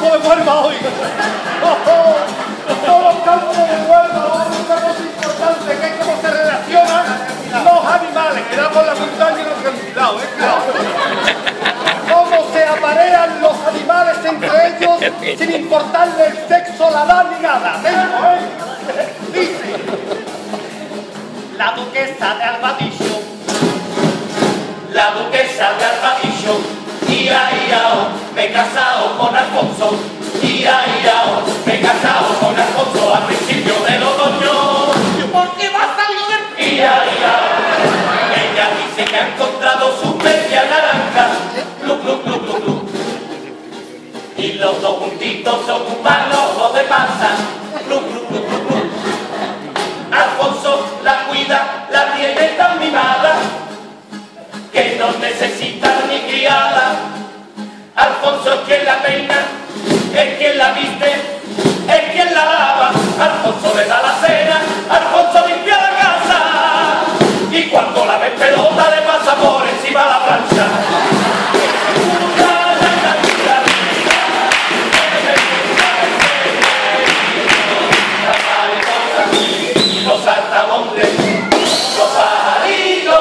campos de Huelva hoy. Todos los campos de Huelva hoy. Una cosa importante que es cómo se relacionan los animales. Queda por la montaña y los cuidado, cuidado. Cómo se aparean los animales entre ellos sin importarle el sexo, la edad ni nada. Dice la duquesa de Albadillo. La duquesa de Albadillo, me he casado con Alfonso, me he casado con Alfonso al principio del otoño. ¿Por qué va a salir? Ella dice que ha encontrado su media naranja, y los dos juntitos son un manojo de panza. Alfonso la cuida, la tiene tan mimada, que no necesita ni criada. Alfonso es quien la peina, es quien la viste, es quien la lava. Alfonso le da la cena, Alfonso limpia la casa, y cuando la ve pelota le pasa por encima la plancha. Los saltamontes, los pajaritos.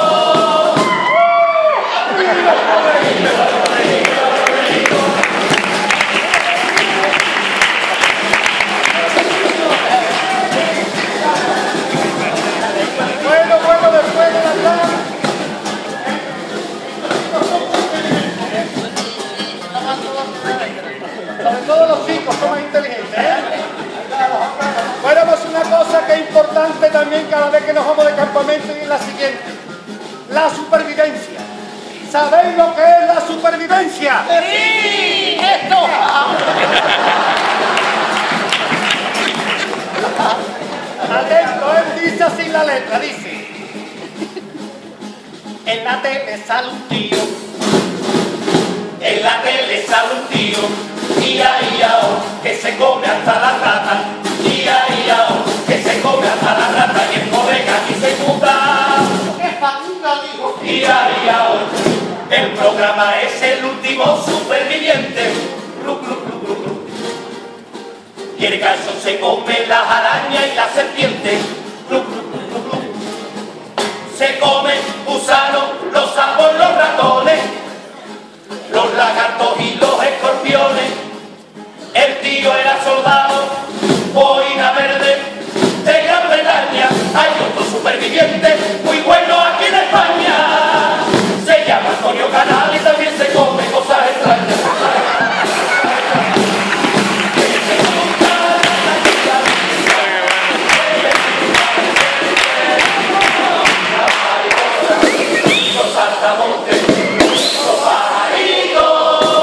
Bueno, después de la tarde. Sobre todo los chicos son más inteligentes, ¿eh? Bueno, pues una cosa que es importante también cada vez que nos vamos de campamento y es la siguiente: la supervivencia. ¿Sabéis lo que es la supervivencia? ¡Sí! ¡Esto! Atento, él dice así la letra, dice: en la tele sale un tío, en la tele sale un tío, que se come hasta la rata, que se come hasta la rata, y el colega aquí se puta. ¡Qué fatura, digo! El programa es el último superviviente. Y el caso se come las arañas y la serpiente. Se come gusanos, los sapos, los ratones, los lagartos y los escorpiones. El tío era soldado, boina verde, de Gran Bretaña. Hay otro superviviente muy bueno aquí en España. Se llama Antonio Canal y también se come cosas extrañas. Los saltamontes, los pajaritos.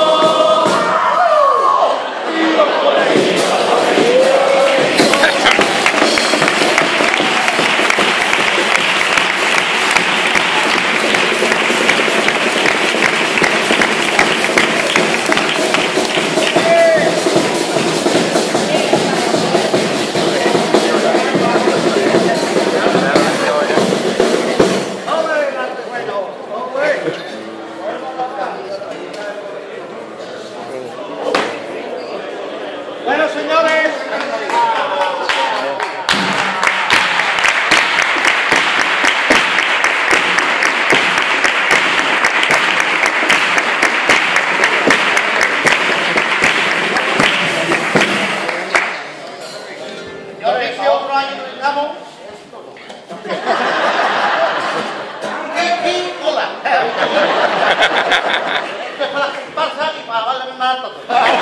Bueno, señores, si otro año estamos. ¡Qué pícola! Esto es para la comparsa y para darle más a todos.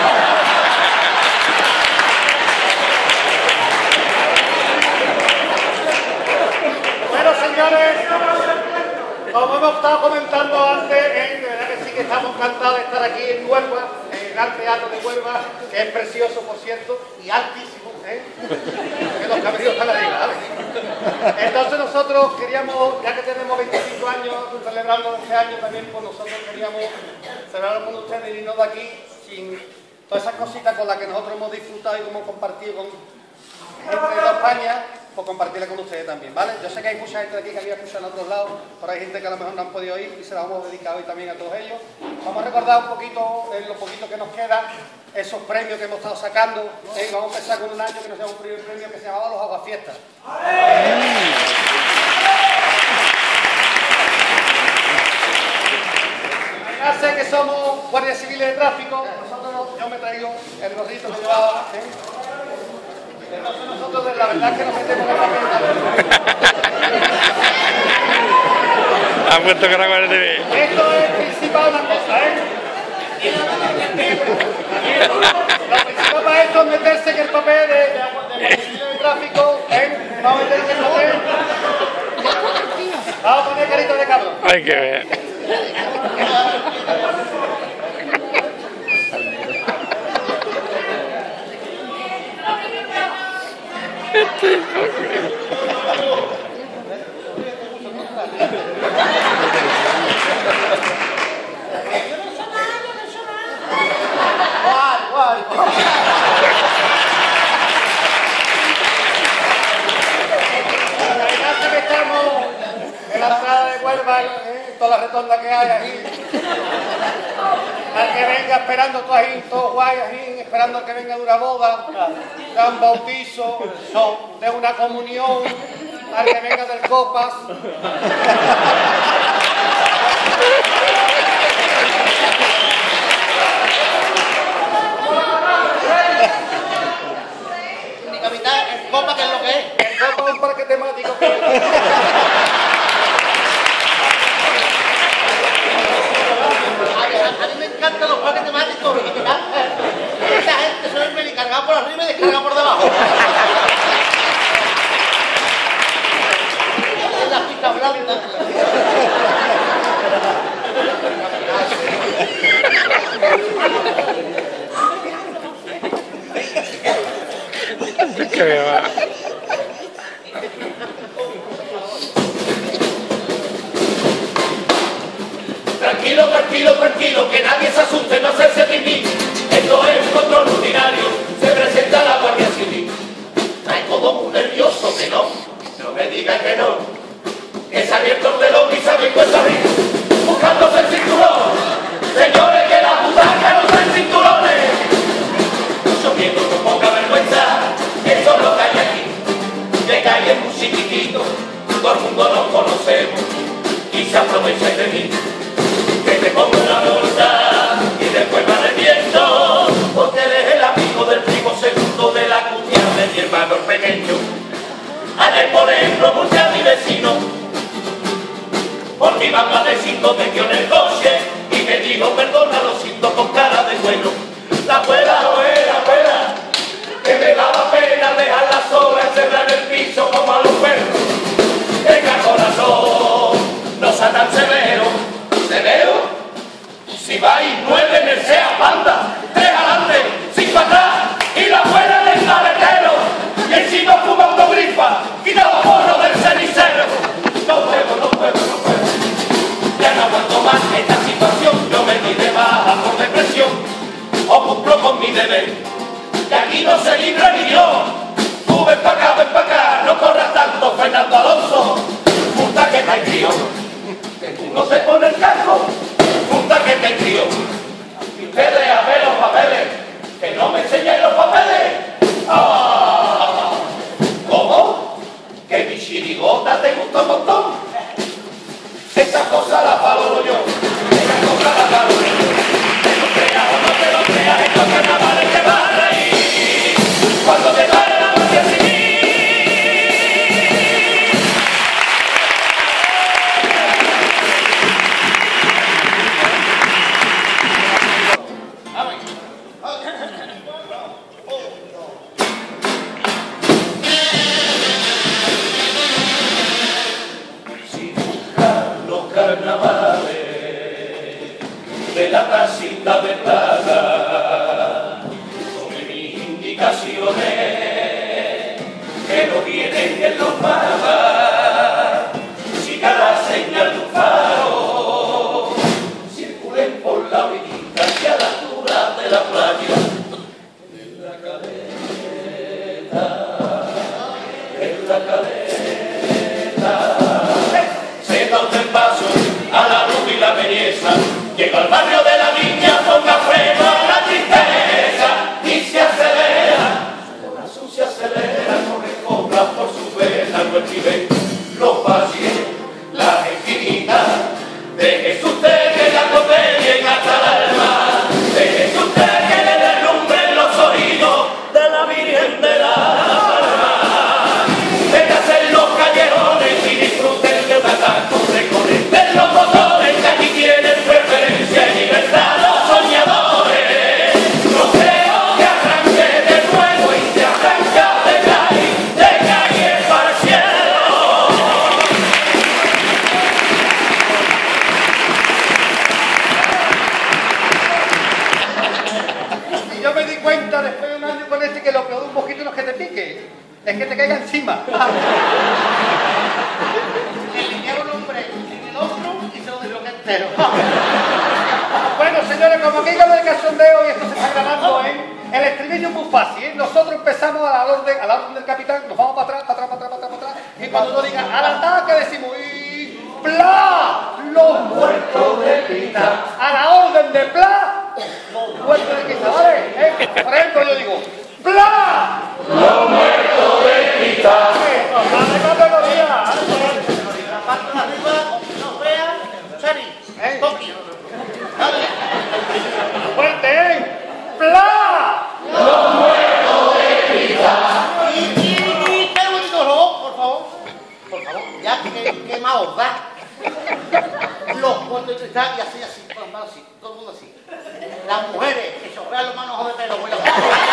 Bueno, señores, como hemos estado comentando antes, de verdad que sí que estamos encantados de estar aquí en Huelva, en el Gran Teatro de Huelva, que es precioso, por cierto, y altísimo, que los camellos están arriba, ¿sabes? Entonces nosotros queríamos, ya que tenemos 25 años, celebrando 11 años también, pues nosotros queríamos celebrar con ustedes y irnos de aquí sin todas esas cositas con las que nosotros hemos disfrutado y hemos compartido con gente de toda España. por compartirla con ustedes también, ¿vale? Yo sé que hay mucha gente de aquí que había escuchado en otros lados, pero hay gente que a lo mejor no han podido ir y se la vamos a dedicar hoy también a todos ellos. Vamos a recordar un poquito, en lo poquito que nos queda, esos premios que hemos estado sacando. Vamos a empezar con un año que nos dio un primer premio que se llamaba los Aguafiestas. Imaginarse que somos guardias civiles de tráfico, yo me he traído el gorrito que llevaba, Entonces nosotros la verdad es que nos metemos en la pena. Ha puesto que no TV. Esto es principal una cosa, Lo principal para esto es meterse en el papel de policía de tráfico, Vamos a meterse en el papel. Vamos a poner carita de cabrón. Hay que ver. Imagínate que estamos en la entrada de Huelva, toda la retonda que hay ahí. Al que venga esperando todo ahí, todo guay ahí, esperando al que venga de una boda, de un bautizo, de una comunión, al que venga del copas. Mi capitán, el copa, ¿qué es lo que es? El copa es un parque temático que... A mí me encantan los parques temáticos. Esa gente suele venir cargada por arriba y descargada por debajo. Es la pista blanda. Que me va. Tranquilo, tranquilo, tranquilo, que nadie se asuste, no hacerse pipí. Esto es un control rutinario, se presenta la Guardia Civil. Hay todo muy nervioso, que no me digan que no. Que se ha abierto el telón y se ha abierto el arriba, buscándose el cinturón. Señores, que la butaca no traen cinturones. Mucho miedo, con poca vergüenza, eso es lo que hay aquí. De calle muy chiquitito, todo el mundo nos conocemos y se aprovecha de mí. Que te pongo una bolsa y después me arrepiento, porque eres el amigo del primo segundo de la cuña de mi hermano el pequeño. Ayer, por ejemplo, multé a mi vecino porque iba más de 5 metió en el coche y me dijo perdona, lo siento, con cara de bueno. La abuela no era abuela, que me daba pena dejarla sola encerrada en el piso como a los perros. Venga, corazón, no sea tan severo. ¿Severo? Si vais 9 en el SEA Panda, 3 adelante, 5 atrás y la abuela del maletero, y encima fumando grifa, quitado porro del cenicero. No puedo. Ya no aguanto más esta situación, yo me di de baja por depresión, o cumplo con mi deber, que aquí no se libra ni Dios. Tú ven pa' acá, no corras tanto, Fernando Alonso, puta que te crío. Que tú no se pone el casco, puta que te crío. Y ustedes a ver los papeles, que no me enseñen los papeles. ¡Ah! ¿Cómo? ¿Que mi chirigota te gusta un montón? Esa cosa la valoro yo, esa cosa la valoro yo. Te lo creas o no te lo creas, estos carnavales te van a reír cuando te pare la Guardia Civil. De la casita de plata, con mis indicaciones que no vienen en los mapas. Si cada señal de un faro circulen por la orillita hacia la altura de la playa. En la caleta, cerveza. Llega al barrio de la Viña, ponga freno a la tristeza y se acelera. El corazón se acelera, corre cobra por su vena, no escribe los valles, las esquinitas. Déjese usted que la atropellen hasta el alma. Déjese usted que le derrumben los oídos de la Virgen de la Palma. Métase en los callejones y disfruten de un ataco. Reconecten los motores que aquí tienen preferencia y libertad los soñadores. No creo que arranque de nuevo y se arranca de calle para el cielo. Y yo me di cuenta después de un año con este que lo peor de un mosquito no es que te pique, es que te caiga encima. Le limpiaron un hombre en el hombro y se lo desbloquea entero. Bueno, señores, como aquí con el cachondeo y esto se está grabando, el estribillo es muy fácil, nosotros empezamos a la orden del capitán, nos vamos para atrás, y cuando uno diga al ataque decimos y ¡pla! Los muertos de pita. A la orden de ¡pla! Los muertos de pita, ¿vale? Por ejemplo, yo digo ¡pla! Los muertos de pita. ¡Dale categoría! La parte de arriba, aunque no vean, Chari, Toki. ¡Fuerte, ¡pla! Los muertos de pita. Y pero un dolor, por favor, ya que más os da. Los muertos de cristal y así, todo el mundo así. Las mujeres que soplan los manojos de pelo, bueno.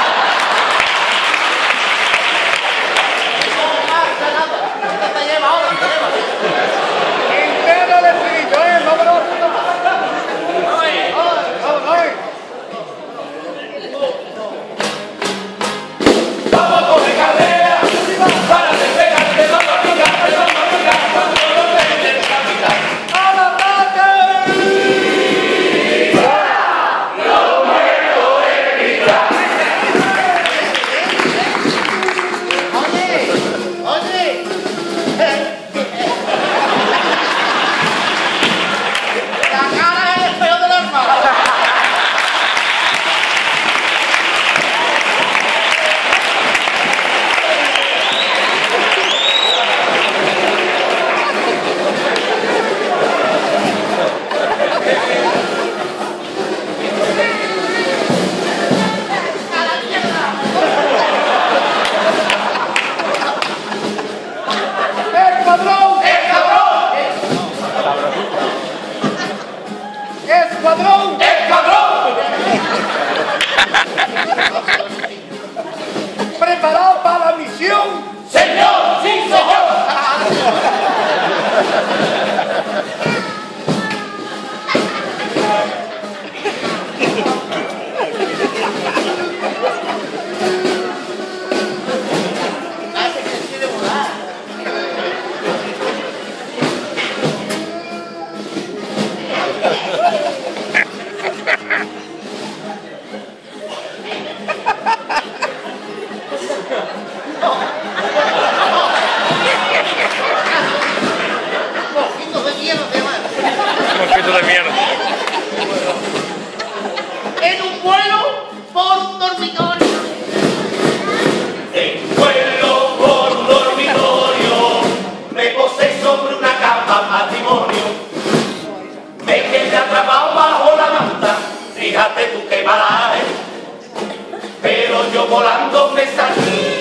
No pasa nada, te lleva ahora, te lleva. Entero el estribillo, vámonos. ¡Ay! Vamos a coger carrera para despegarte, vamos a picar, vamos el capitán. ¡Al ataque! Los muertos de pita. Oye, la cara es el espejo del arma. ¡Escuadrón! ¡Escuadrón! ¡Escuadrón! ¡Preparado para la misión! ¡Señor! ¡Sí, señor! Hace que quiere volar. Mojitos de mierda se llaman. Un poquito de mierda. En un vuelo por un dormitorio. En vuelo por un dormitorio, me posé sobre una cama matrimonio. Me quedé atrapado bajo la manta, fíjate tú qué malaje. Pero yo volando me salí.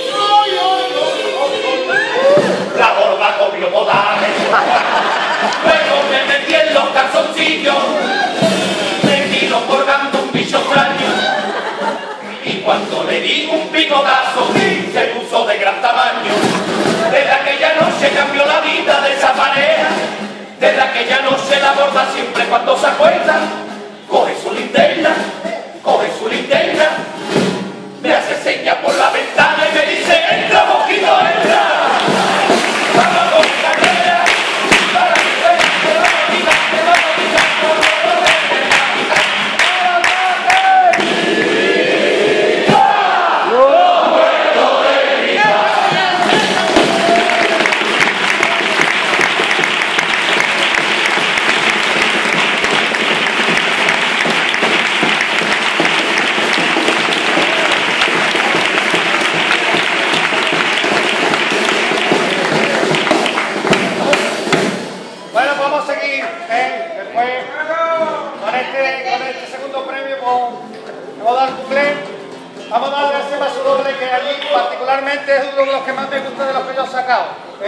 La borda comió podaje. Luego me metí en los calzoncillos, me tiró colgando un bicho extraño. Y cuando le di un picotazo, se puso de gran tamaño. Desde aquella noche cambió la vida de esa pareja. Desde aquella noche la borda siempre cuando se acuesta, coge su linterna, me hace señas por la ventana y me dice, entra mosquito, entra. Vamos con carrera, para que te vamos a quitar, con este segundo premio vamos a dar un cuplé. Vamos a darle ese paso doble que allí particularmente es uno de los que más me gusta de los que yo he sacado.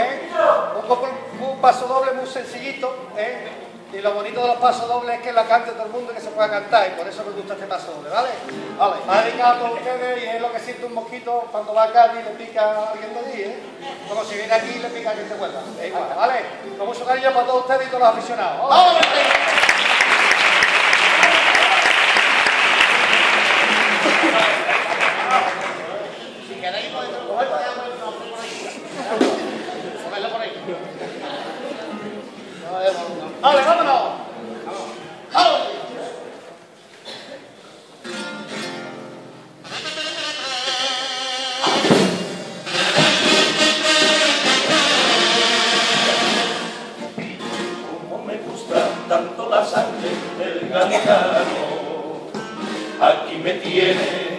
Un paso doble muy sencillito. Y lo bonito de los pasos dobles es que la cante todo el mundo y que se pueda cantar. Y por eso me gusta este paso doble, ¿vale? Vale, va dedicado a todos ustedes y es lo que siente un mosquito cuando va a Cádiz y le pica a alguien de allí, como si viene aquí y le pica a quien se vuelva. Es igual, ¿vale? Con mucho cariño para todos ustedes y todos los aficionados. ¡Vamos! Si queréis ponerlo por ahí. ¡Vale, vámonos! ¡Vamos! Como me gusta tanto la sangre del gaditano, aquí me tiene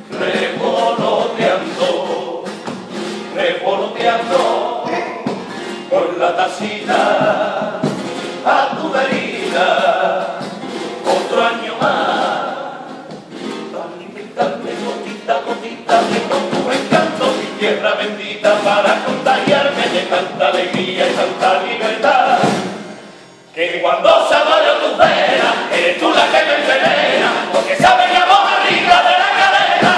revoloteando con la tacita a tu herida, otro año más, para alimentarme gotita a gotita, de con tu encanto, mi tierra bendita, para contagiarme de tanta alegría y tanta libertad, que cuando se amarga tu pena, eres tú la que me envenena, porque sabes la voz arriba de la cadera,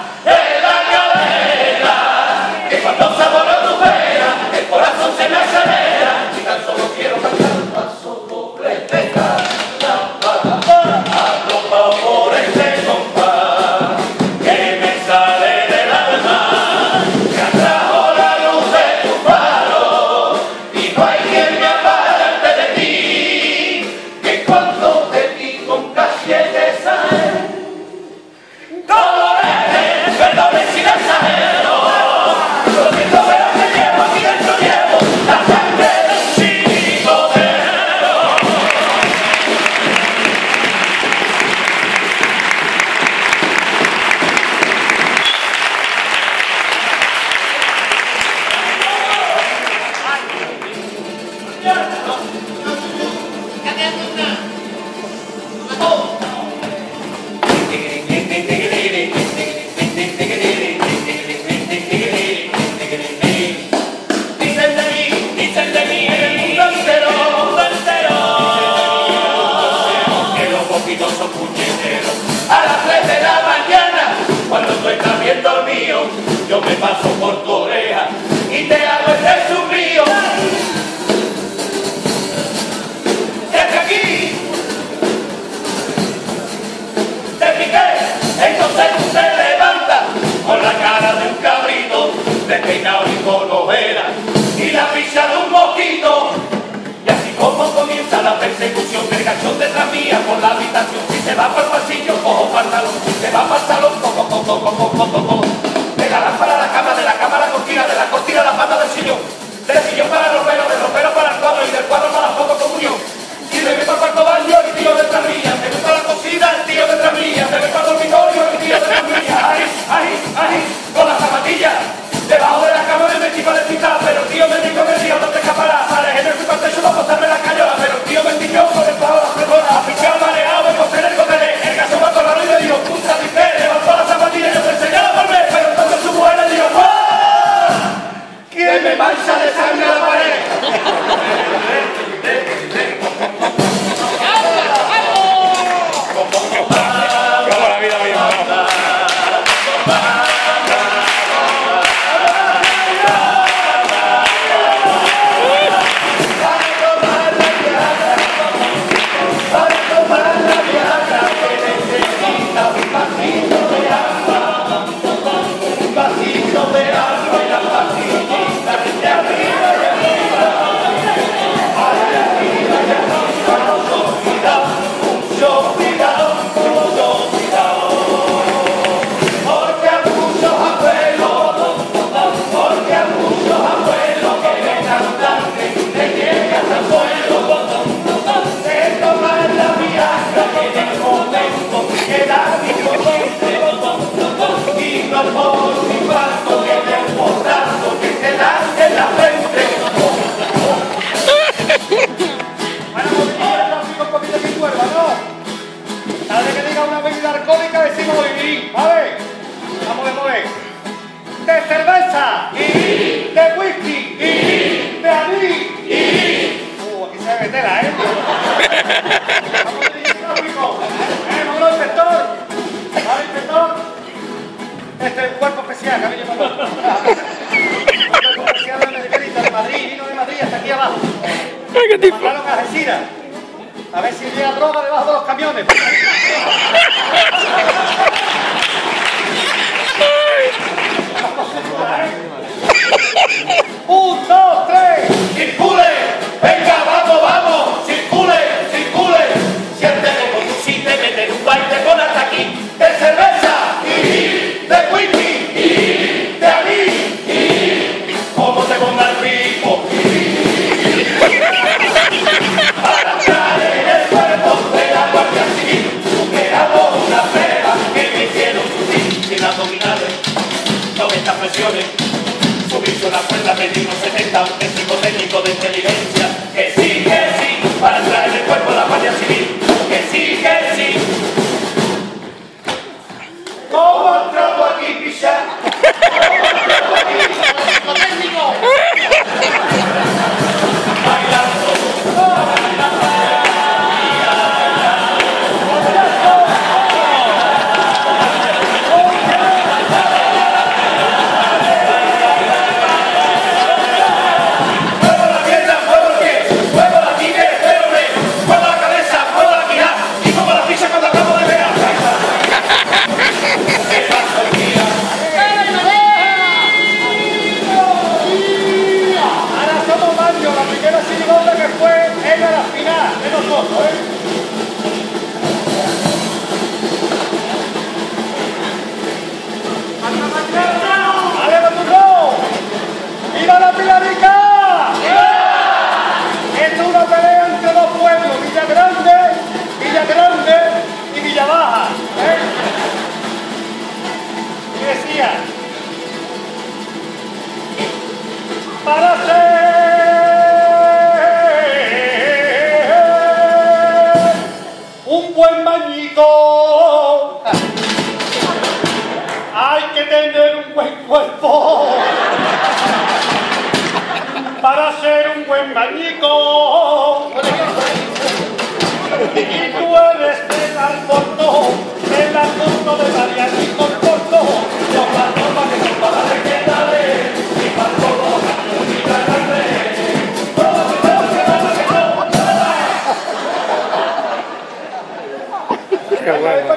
que cuando se amarga tu pena, el corazón se me acelera, y tan solo quiero cantar un paso doble de carnaval, arropado por este compás, que me sale del alma, que atrajo la luz de tu faro, y no hay quien me aparte de ti, que cuando te vi con calle de sal, dolores, perdones sin exagero, lo siento pero que llevo aquí dentro llevo la sangre de un chicotero. Dicen de mí en el mundo entero, que los poquitos son puñeteros. A las 3 de la mañana, cuando tú estás viendo el mío, yo me paso por tu oreja y te hago este zumbido. Desde aquí te piqué, entonces tú te levantas con la cara de un cabrito, despeinado y con ojeras y la pizza de un mosquito. Y así como comienza la persecución del gachón detrás mía por la habitación, si se va por el pasillo, cojo pantalón, se va para el salón, de la lámpara a la cama, de la cama a la cortina, de la cortina a la pata del sillón para el ropero, del ropero para el cuadro y del cuadro para la fotocomunión. Y me meto al cuarto baño, el tío detrás mía, me meto a la cocina, el tío detrás mía, me meto al dormitorio, el tío detrás mía, ahí, con las zapatillas, debajo de la cama me metí para despistar, pero el tío me dijo que el tío no te escapará, sale en el techo para pasarme la cayola, pero el tío me endiñó por el pavo de la fregona, aficionado mareado, me costé en el cotelé, el gaso me atorrado y me dijo, puta, dice, levantó las zapatillas, yo pensé, ya la volvé, pero entonces su mujer le dijo, ¡guau! ¿Quién me mancha de sangre a la pared? Como la vida misma. Cada vez que diga una bebida alcohólica decimos vivir, ¿vale? Vamos a mover. De cerveza, de whisky, de anís. Aquí se ve tela, ¿eh? Vamos a dirigir tráfico. Vámonos, inspector. ¿Vale, inspector? Este es el cuerpo especial que habéis llevado. El cuerpo especial de Medellín, de Madrid, vino de Madrid hasta aquí abajo. ¡Qué tipo! Mandaron a Algeciras. A ver si llega droga debajo de los camiones. ¡Un, dos, tres! ¡Circule! ¡Venga, vamos, vamos! ¡Circule, circule! Siente como tú sí te metes un baile con hasta aquí de cerveza de whisky de anís. ¿Cómo te ponga el ritmo? Para entrar en el cuerpo de la Guardia Civil, superamos una prueba que me hicieron sufrir sin abdominales, 90 presiones. Subirse una cuerda, medir unos 70, un técnico técnico de inteligencia. Que sí, para entrar en el cuerpo de la Guardia Civil. Que sí. ¿Cómo entramos aquí, picha? ¿Cómo entramos aquí? ¡Técnico! Bailando. Para ser un buen bañito hay que tener un buen cuerpo. Para ser un buen bañico y tú eres del Alcorcón de Marianito el Corto, los palmas que son para la izquierda y para todo Qué bueno.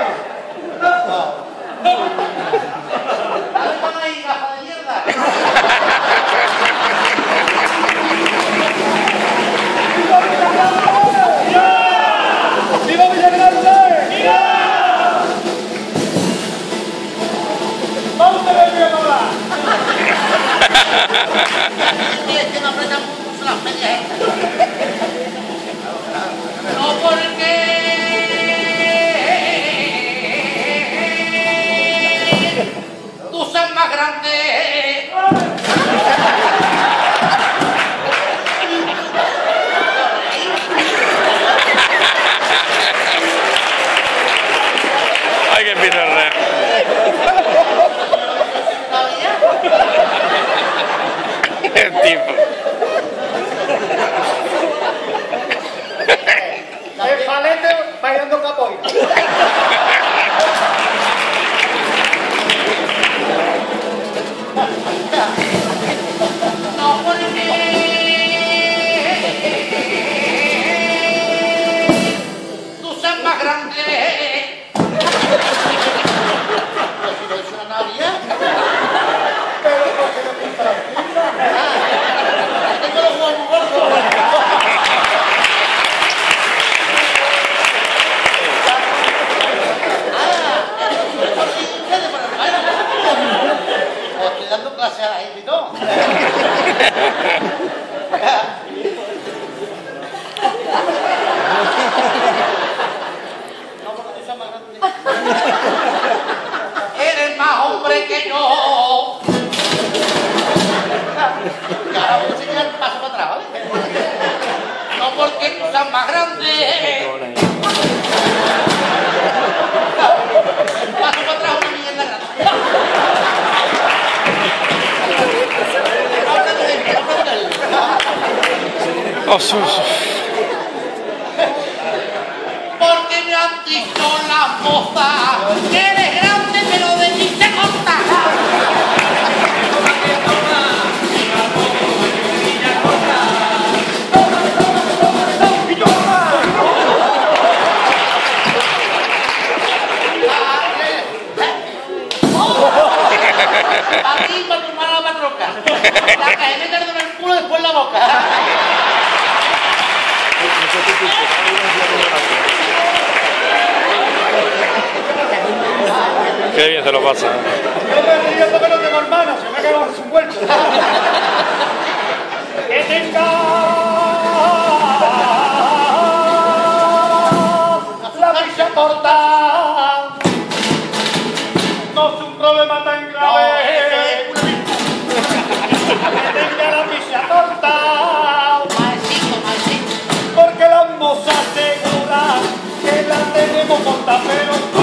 ¿Dónde están ahí, gafa de mierda? ¡Viva Villagrande! ¡Viva! ¡Vamos a ver, Villagrande! Es que no apretan mucho las medias estas. No porque tú seas más grande. Ay, qué pizarra. El tipo. El falete bailando capoeira. No porque tú seas más grande. ¿No es una Navidad? Pero porque no pinta la pinta. Tengo los huevos gordos. Porque me han dicho las mozas que eres grande, pero de mí se corta. Aquí para tu mala matroca. La que me meter en el culo y después en la boca. Qué bien se lo pasa. No me río porque no tengo hermanas, se me ha quedado sin vuelta. Que tenga la visa corta. No es un problema tan grave. Que tenga la visa corta. Porque las mozas aseguran que la tenemos corta, pero